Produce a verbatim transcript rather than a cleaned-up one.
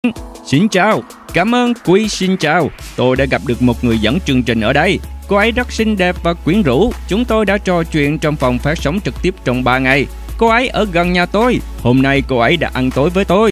Xin chào, cảm ơn Quy, xin chào. Tôi đã gặp được một người dẫn chương trình ở đây. Cô ấy rất xinh đẹp và quyến rũ. Chúng tôi đã trò chuyện trong phòng phát sóng trực tiếp trong ba ngày. Cô ấy ở gần nhà tôi. Hôm nay cô ấy đã ăn tối với tôi.